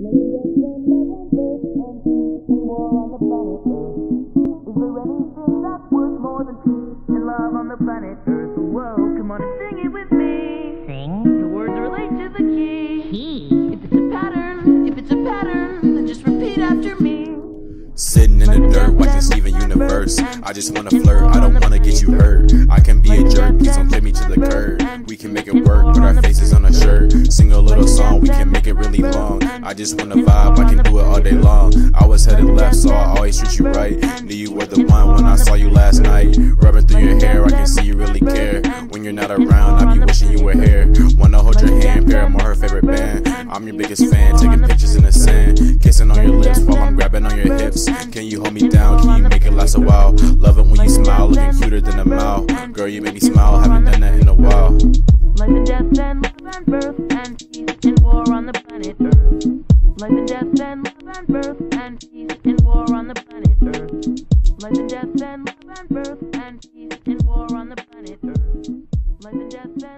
Sitting in the dirt, watching Steven Universe. I just wanna flirt, I don't wanna get you hurt. I can be a jerk, please don't take me to the curb. We can make it work, put our faces on a shirt. Sing a little song, we can make it really long. I just wanna vibe, I can do it all day long. I was headed left, so I always treat you right. Knew you were the one when I saw you last night. Rubbing through your hair, I can see you really care. When you're not around, I be wishing you were here. Wanna hold your hand, Paramore her favorite band. I'm your biggest fan, taking pictures in the sand. Kissing on your lips while I'm grabbing on your hips. Can you hold me down? Can you make it last a while? Love it when you smile, looking cuter than a mouth. Girl, you make me smile, haven't done that in a while. Life and death and love and birth and peace and war on the planet Earth. Life and death and love and birth and peace and war on the planet Earth. Life and death and love and birth and peace and war on the planet Earth. Life and death and